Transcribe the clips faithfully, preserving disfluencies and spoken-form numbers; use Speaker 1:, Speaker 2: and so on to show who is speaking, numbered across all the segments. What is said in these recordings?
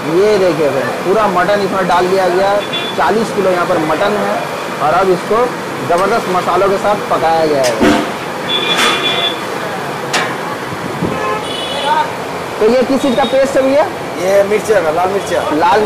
Speaker 1: ये देखिए फ्रेंड्स पूरा मटन इसमें डाल दिया गया। चालीस किलो यहाँ पर मटन है और अब इसको ज़बरदस्त मसालों के साथ पकाया जाएगा। तो ये किस चीज़ का पेस्ट है भैया?
Speaker 2: ये मिर्चा का, लाल मिर्चा।
Speaker 1: लाल।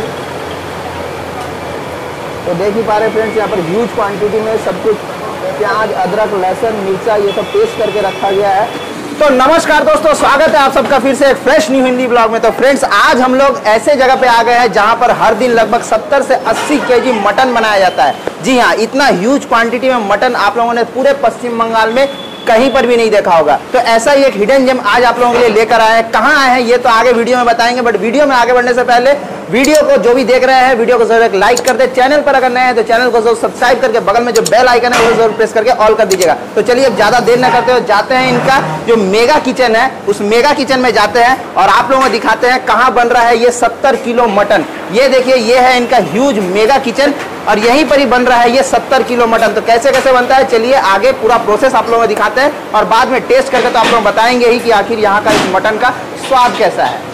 Speaker 1: तो देख ही पा रहे फ्रेंड्स यहाँ पर ह्यूज क्वांटिटी में सब कुछ प्याज, अदरक, लहसुन, मिर्चा ये सब पेस्ट करके रखा गया है। तो नमस्कार दोस्तों, स्वागत है आप सबका फिर से एक फ्रेश न्यू हिंदी ब्लॉग में। तो फ्रेंड्स आज हम लोग ऐसे जगह पे आ गए हैं जहां पर हर दिन लगभग सत्तर से अस्सी केजी मटन बनाया जाता है। जी हाँ, इतना ह्यूज क्वांटिटी में मटन आप लोगों ने पूरे पश्चिम बंगाल में कहीं पर भी नहीं देखा होगा। तो ऐसा ही एक हिडन जेम आज आप लोगों के लिए लेकर आए हैं। कहाँ आए हैं ये तो आगे वीडियो में बताएंगे, बट वीडियो में आगे बढ़ने से पहले वीडियो को जो भी देख रहे हैं वीडियो को जरूर एक लाइक कर दे। चैनल पर अगर नए हैं तो चैनल को जरूर सब्सक्राइब करके बगल में जो बेल आइकन है वो जरूर प्रेस करके ऑल कर दीजिएगा। तो चलिए अब ज्यादा देर न करते हुए जाते हैं इनका जो मेगा किचन है उस मेगा किचन में जाते हैं और आप लोगों को दिखाते हैं कहाँ बन रहा है ये सत्तर किलो मटन। ये देखिए ये है इनका ह्यूज मेगा किचन और यहीं पर ही बन रहा है ये सत्तर किलो मटन। तो कैसे कैसे बनता है चलिए आगे पूरा प्रोसेस आप लोगों को दिखाते हैं और बाद में टेस्ट करके तो आप लोग बताएंगे ही कि आखिर यहाँ का इस मटन का स्वाद कैसा है।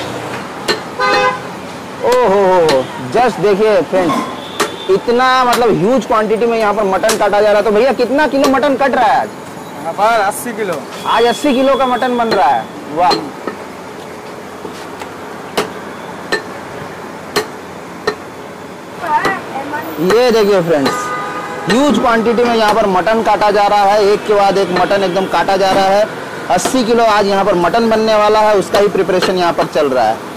Speaker 1: ओहो हो, जस्ट देखिए फ्रेंड्स इतना मतलब ह्यूज क्वांटिटी में यहाँ पर मटन काटा जा रहा है। तो भैया कितना किलो मटन कट रहा है आज?
Speaker 2: यहाँ पर अस्सी किलो।
Speaker 1: आज अस्सी किलो का मटन बन रहा है। वाह। ये देखिए फ्रेंड्स ह्यूज क्वांटिटी में यहाँ पर मटन काटा जा रहा है। एक के बाद एक मटन एकदम काटा जा रहा है। अस्सी किलो आज यहाँ पर मटन बनने वाला है, उसका ही प्रिपरेशन यहाँ पर चल रहा है।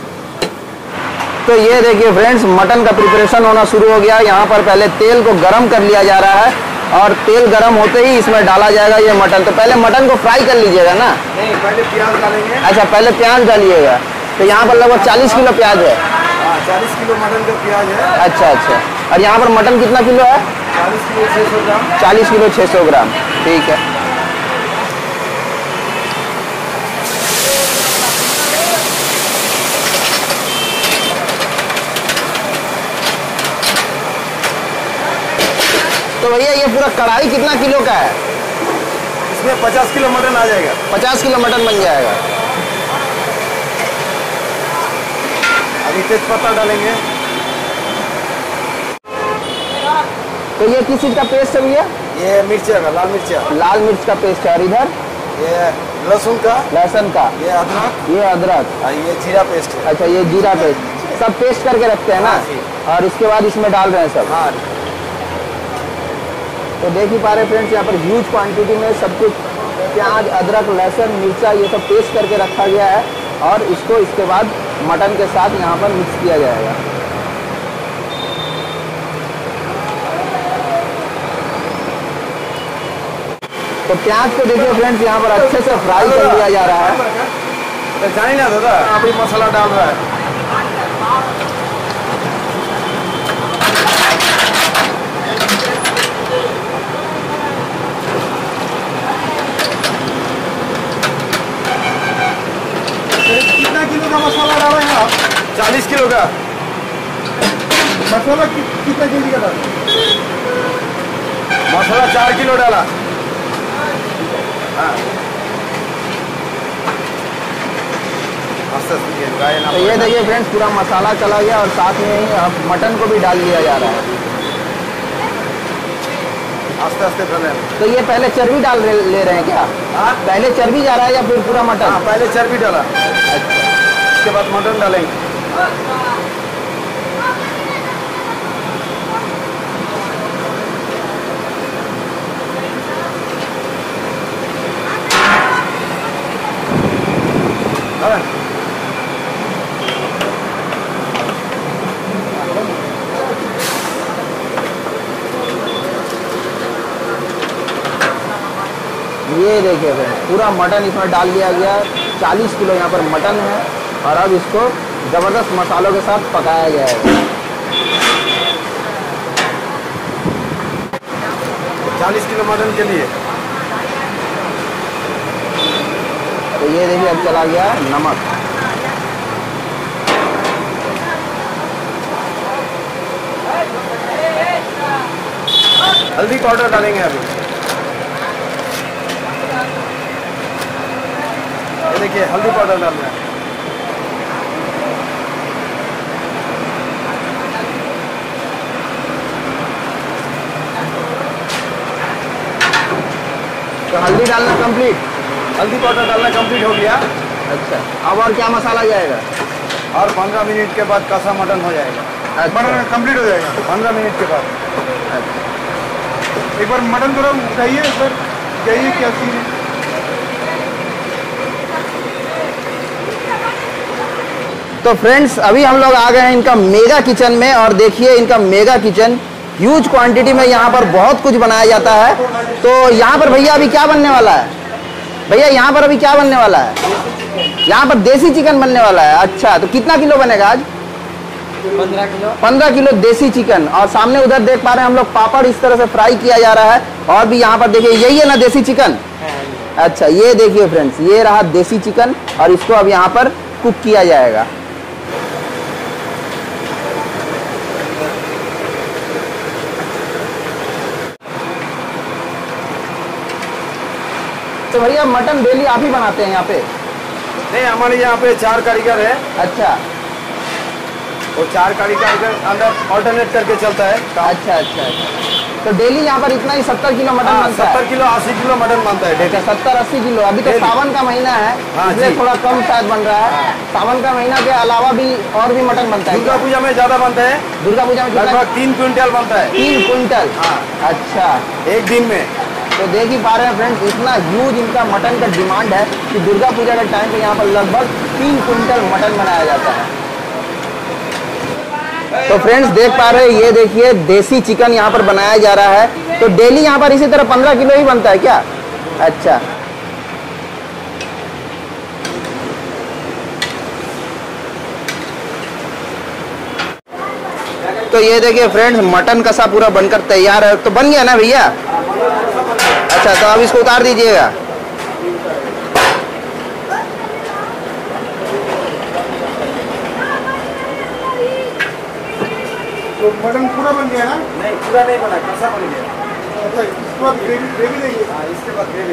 Speaker 1: तो ये देखिए फ्रेंड्स मटन का प्रिपरेशन होना शुरू हो गया। यहाँ पर पहले तेल को गरम कर लिया जा रहा है और तेल गरम होते ही इसमें डाला जाएगा ये मटन। तो पहले मटन को फ्राई कर लीजिएगा ना?
Speaker 2: नहीं, पहले प्याज डालेंगे।
Speaker 1: अच्छा, पहले प्याज डालिएगा। तो यहाँ पर लगभग चालीस किलो प्याज है।
Speaker 2: चालीस किलो मटन का प्याज है।
Speaker 1: अच्छा अच्छा। और यहाँ पर मटन कितना किलो है?
Speaker 2: चालीस किलो छः सौ ग्राम।
Speaker 1: चालीस किलो छः सौ ग्राम, ठीक है। तो भैया ये पूरा कढ़ाई कितना किलो का है?
Speaker 2: इसमें पचास किलो मटन आ जाएगा।
Speaker 1: पचास किलो मटन बन जाएगा।
Speaker 2: अभी तेजपत्ता डालेंगे।
Speaker 1: तो ये किस चीज का पेस्ट है भैया?
Speaker 2: ये मिर्चा का, लाल मिर्चा।
Speaker 1: लाल मिर्च का पेस्ट है। और इधर
Speaker 2: ये लहसुन का।
Speaker 1: लहसुन का।
Speaker 2: ये अदरक।
Speaker 1: ये अदरक।
Speaker 2: और ये जीरा पेस्ट है।
Speaker 1: अच्छा, ये जीरा पेस्ट सब पेस्ट करके रखते हैं ना? और इसके बाद इसमें डाल रहे हैं सब।
Speaker 2: हाँ।
Speaker 1: तो देख ही पा रहे फ्रेंड्स यहाँ पर ह्यूज क्वांटिटी में सब कुछ प्याज, अदरक, लहसुन, मिर्चा ये सब पेस्ट करके रखा गया है और इसको इसके बाद मटन के साथ यहाँ पर मिक्स किया जाएगा। तो प्याज को देखिए फ्रेंड्स यहाँ पर अच्छे से फ्राई कर लिया जा रहा है।
Speaker 2: तो जाने ना दादा, अभी मसाला डाल रहा है। कितना किलो का मसाला डाला है आप? चालीस किलो का मसाला। कि, कितना केजी का डाला? मसाला चार किलो डाला। हाँ।
Speaker 1: तो ये देखिए फ्रेंड्स पूरा मसाला चला गया और साथ में ही अब मटन को भी डाल दिया जा रहा है।
Speaker 2: आस्ते आस्ते डालें।
Speaker 1: तो ये पहले चर्बी डाल ले रहे हैं क्या?
Speaker 2: हाँ?
Speaker 1: पहले चर्बी जा रहा है या फिर पूरा मटन?
Speaker 2: हाँ, पहले चर्बी डाला। अच्छा। उसके बाद मटन डालेंगे।
Speaker 1: ये देखिए फ्रेंड्स पूरा मटन इसमें डाल दिया गया। चालीस किलो यहाँ पर मटन है और अब इसको ज़बरदस्त मसालों के साथ पकाया जाएगा।
Speaker 2: चालीस किलो मटन के लिए।
Speaker 1: तो ये देखिए अब चला गया नमक।
Speaker 2: हल्दी पाउडर डालेंगे अभी। ये देखिए हल्दी पाउडर डालना है।
Speaker 1: तो हल्दी डालना कंप्लीट,
Speaker 2: हल्दी पाउडर डालना कंप्लीट हो गया।
Speaker 1: अच्छा अब और क्या मसाला जाएगा?
Speaker 2: और पंद्रह मिनट के बाद कसा मटन हो जाएगा।
Speaker 1: अच्छा।
Speaker 2: मटन कंप्लीट हो जाएगा पंद्रह मिनट के बाद।
Speaker 1: अच्छा
Speaker 2: एक बार मटन थोड़ा उठाइए, एक बार जाइए क्या सीन है।
Speaker 1: तो फ्रेंड्स अभी हम लोग आ गए हैं इनका मेगा किचन में, और देखिए इनका मेगा किचन ह्यूज क्वांटिटी में यहाँ पर बहुत कुछ बनाया जाता है। तो यहाँ पर भैया अभी क्या बनने वाला है? भैया यहाँ पर अभी क्या बनने वाला है? यहाँ पर देसी चिकन बनने वाला है। अच्छा तो कितना किलो बनेगा आज?
Speaker 3: पंद्रह किलो
Speaker 1: पंद्रह किलो देसी चिकन। और सामने उधर देख पा रहे हैं हम लोग पापड़ इस तरह से फ्राई किया जा रहा है। और भी यहाँ पर देखिए यही है ना देसी चिकन? अच्छा ये देखिए फ्रेंड्स, ये रहा देसी चिकन और इसको अब यहाँ पर कुक किया जाएगा। तो भैया मटन डेली आप ही बनाते हैं यहाँ पे?
Speaker 2: नहीं, हमारे यहाँ पे चार कारीगर है।
Speaker 1: अच्छा
Speaker 2: वो चार कारीगर के अंदर ऑल्टरनेट करके चलता है।
Speaker 1: अच्छा अच्छा अच्छा तो डेली यहाँ पर इतना ही सत्तर किलो मटन
Speaker 2: हाँ,
Speaker 1: बनता है?
Speaker 2: सत्तर किलो अस्सी किलो मटन बनता है।
Speaker 1: अच्छा सत्तर अस्सी किलो। अभी तो
Speaker 2: डेली।
Speaker 1: सावन का महीना है
Speaker 2: हाँ,
Speaker 1: इसलिए
Speaker 2: जी।
Speaker 1: थोड़ा कम शायद बन रहा है। सावन का महीना के अलावा भी और भी मटन बनता है?
Speaker 2: दुर्गा पूजा में ज्यादा बनता है।
Speaker 1: दुर्गा पूजा में कितना?
Speaker 2: लगभग तीन क्विंटल बनता है
Speaker 1: तीन कुंटल।
Speaker 2: हाँ।
Speaker 1: अच्छा
Speaker 2: एक दिन में।
Speaker 1: तो देख ही पा रहे हैं फ्रेंड्स, इतना ह्यूज इनका मटन का डिमांड है कि दुर्गा पूजा के टाइम पे यहाँ पर लगभग तीन कुंटल मटन बनाया जाता है। तो फ्रेंड्स देख पा रहे हैं, ये देखिए देसी चिकन यहाँ पर बनाया जा रहा है। तो डेली यहाँ पर इसी तरह पंद्रह किलो ही बनता है क्या? अच्छा तो ये देखिए फ्रेंड्स मटन कसा पूरा बनकर तैयार है। तो बन गया ना भैया? अच्छा तो अब इसको उतार दीजिएगा।
Speaker 2: तो मटन पूरा बन गया ना? नहीं, पूरा नहीं बना, कसा बन गया। अच्छा इसके बाद ग्रेवी ग्रेवी देंगे। हाँ, इसके बाद ग्रेवी।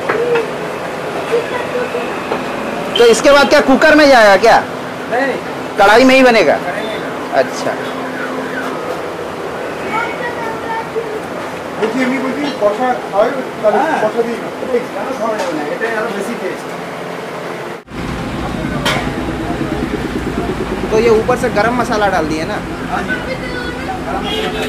Speaker 1: तो इसके बाद क्या कुकर में जाएगा क्या?
Speaker 2: नहीं,
Speaker 1: कढ़ाई में ही बनेगा? अच्छा
Speaker 2: देखिए আমি বলছি কষা হয় তাহলে কষা দিই না ঠিক জানো খাওয়া যাবে না, এটাই আরো বেশি টেস্ট।
Speaker 1: तो ये ऊपर से गरम मसाला डाल दिए ना?
Speaker 2: हाँ जी, गरम मसाला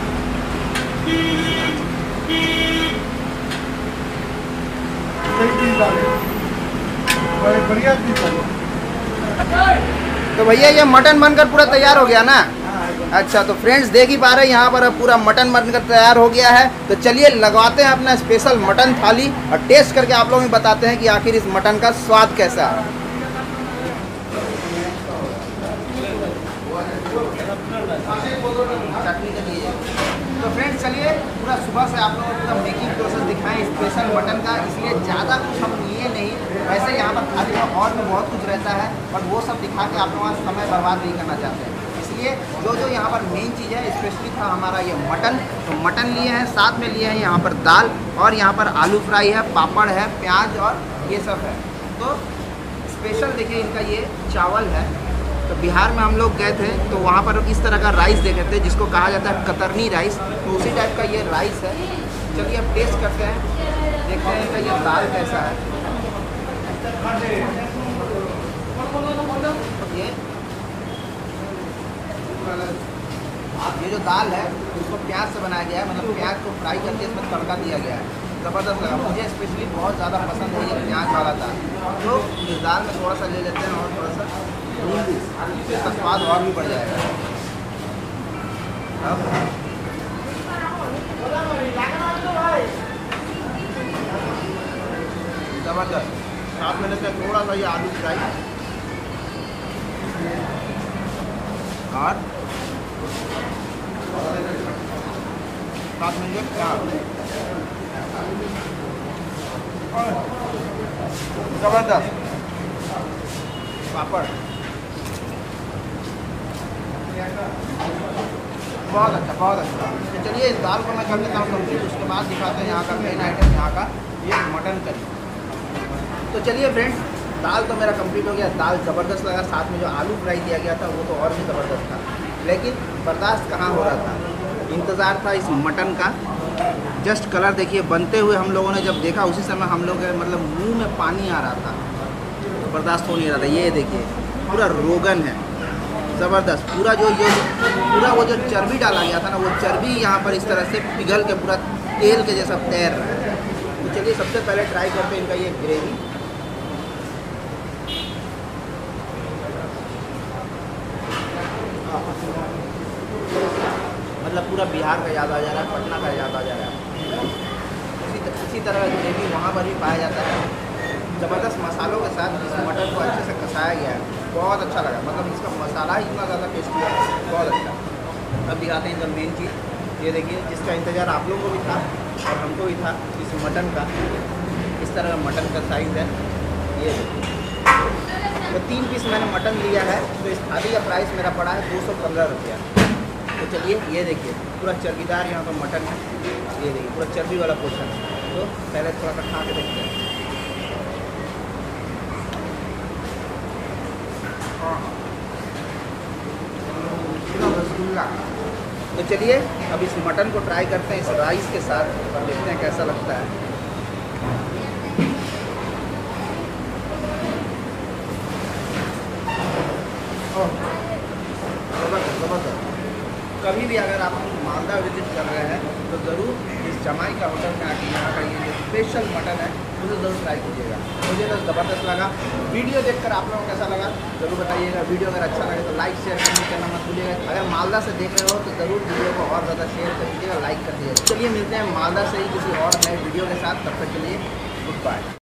Speaker 2: सही चीज डाले, बड़े बढ़िया चीज डाले।
Speaker 1: तो भैया ये मटन बनकर पूरा तैयार हो गया ना? अच्छा तो फ्रेंड्स देख ही पा रहे हैं यहाँ पर अब पूरा मटन बनकर तैयार हो गया है। तो चलिए लगवाते हैं अपना स्पेशल मटन थाली और टेस्ट करके आप लोगों को बताते हैं कि आखिर इस मटन का स्वाद कैसा है। तो फ्रेंड्स चलिए पूरा सुबह से आप लोगों को पूरा मेकिंग प्रोसेस दिखाएं स्पेशल मटन का, इसलिए ज़्यादा कुछ हम लिए नहीं। वैसे यहाँ पर थाली में और भी बहुत कुछ रहता है और वो सब दिखा के आप लोगों का समय बर्बाद नहीं करना चाहते हैं, इसलिए जो जो यहाँ पर मेन चीज़ है स्पेशली था हमारा ये मटन। तो मटन लिए हैं, साथ में लिए हैं यहाँ पर दाल और यहाँ पर आलू फ्राई है, पापड़ है, प्याज और ये सब है। तो स्पेशल देखिए इनका ये चावल है। तो बिहार में हम लोग गए थे तो वहाँ पर इस तरह का राइस देखे थे जिसको कहा जाता है कतरनी राइस, तो उसी टाइप का ये राइस है। चलिए अब टेस्ट करते हैं, देखते हैं कि ये दाल कैसा है। ये ये जो दाल है उसको प्याज से बनाया गया है, मतलब प्याज को फ्राई करके इसमें तड़का दिया गया है। ज़बरदस्त लगा मुझे, स्पेशली बहुत ज़्यादा पसंद है ये प्याज वाला दाल। तो इस दाल में थोड़ा सा ले लेते हैं और थोड़ा सा नींबू, इसका स्वाद और भी बढ़ जाएगा। अब ज़बरदस्त, साथ में लेते हैं थोड़ा सा ये आलू फ्राई और साथ में ये प्याज, ज़बरदस्त पापड़, बहुत अच्छा बहुत अच्छा। तो चलिए इस दाल को मैं कर लेता हूँ कंप्लीट, उसके बाद दिखाते हैं यहाँ का मेन आइटम, यहाँ का ये मटन करी। तो चलिए फ्रेंड्स दाल तो मेरा कंप्लीट हो गया, दाल ज़बरदस्त लगा, साथ में जो आलू फ्राई दिया गया था वो तो और भी ज़बरदस्त था, लेकिन बर्दाश्त कहाँ हो रहा था, इंतज़ार था इस मटन का जस्ट कलर देखिए, बनते हुए हम लोगों ने जब देखा उसी समय हम लोग के मतलब मुंह में पानी आ रहा था, बर्दाश्त हो नहीं रहा था। ये देखिए पूरा रोगन है, ज़बरदस्त। पूरा जो जो पूरा वो जो चर्बी डाला गया था ना, वो चर्बी यहाँ पर इस तरह से पिघल के पूरा तेल के जैसा तैर रहा है। तो चलिए सबसे पहले ट्राई करते हैं इनका ये ग्रेवी। मतलब पूरा बिहार का याद आ जा रहा है, पटना का याद आ जा रहा है। इसी इसी तरह ग्रेवी वहाँ पर भी पाया जाता है। ज़बरदस्त मसालों के साथ इस मटन को अच्छे से कसाया गया है, बहुत अच्छा लगा। मतलब इसका मसाला ही इतना ज़्यादा टेस्टी है, बहुत अच्छा। अब दिखाते हैं इनका मेन चीज़। ये देखिए जिसका इंतज़ार आप लोगों को भी था और हमको भी था, इस मटन का। इस तरह मटन का साइज़ है ये। तो तीन पीस मैंने मटन लिया है, तो इस थाली का प्राइस मेरा पड़ा है दो सौ पंद्रह रुपया। तो चलिए ये देखिए पूरा चर्बीदार यहाँ पर मटन है। ये देखिए पूरा चर्बी वाला पोर्शन है। तो पहले थोड़ा सा खा के देखते हैं। रसगुल्ला। तो चलिए अब इस मटन को ट्राई करते हैं इस राइस के साथ, देखते हैं कैसा लगता है। ज़बरदस्त ज़बरदस्त। कभी भी अगर आप मालदा विजिट कर रहे हैं तो ज़रूर इस जमाई का होटल में आके यहाँ का ये जो स्पेशल मटन है उसे ज़रूर ट्राई कीजिएगा। मुझे तो ज़बरदस्त लगा। वीडियो देखकर आप लोगों को कैसा लगा ज़रूर बताइएगा। वीडियो अगर अच्छा लगे तो लाइक शेयर कमेंट करना मत भूलिएगा। अगर मालदा से देख रहे हो तो ज़रूर वीडियो को और ज़्यादा शेयर कर दीजिएगा, लाइक कर दीजिएगा। चलिए मिलते हैं मालदा से ही किसी और नए वीडियो के साथ, तब तक के लिए गुड बाय।